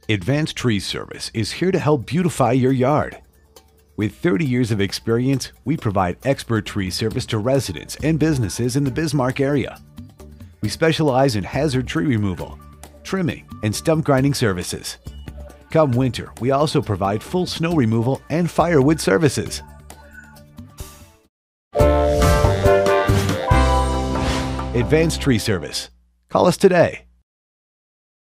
Advanced Tree Service is here to help beautify your yard. With 30 years of experience, we provide expert tree service to residents and businesses in the Bismarck area. We specialize in hazard tree removal, trimming, and stump grinding services. Come winter, we also provide full snow removal and firewood services. Advanced Tree Service. Call us today.